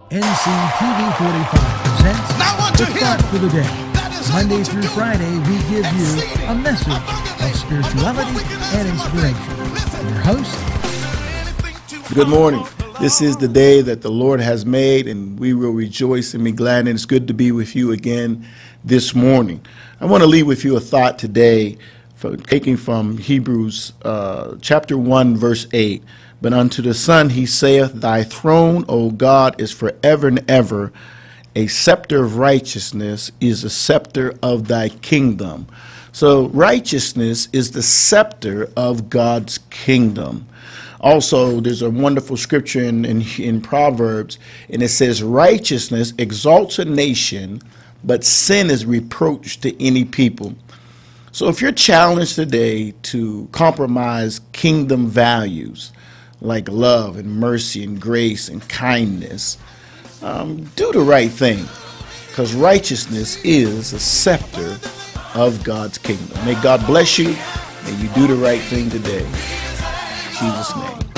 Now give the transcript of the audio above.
NCTV45 presents The Thought for the Day. Monday through Friday, we give you a message of spirituality and inspiration. Your host. Good morning. This is the day that the Lord has made, and we will rejoice and be glad. And it's good to be with you again this morning. I want to leave with you a thought today, taking from Hebrews chapter 1, verse 8. But unto the Son he saith, Thy throne, O God, is forever and ever. A scepter of righteousness is a scepter of thy kingdom. So righteousness is the scepter of God's kingdom. Also, there's a wonderful scripture in Proverbs, and it says, righteousness exalts a nation, but sin is reproach to any people. So if you're challenged today to compromise kingdom values, like love and mercy and grace and kindness, do the right thing, because righteousness is a scepter of God's kingdom. May God bless you. May you do the right thing today. In Jesus' name.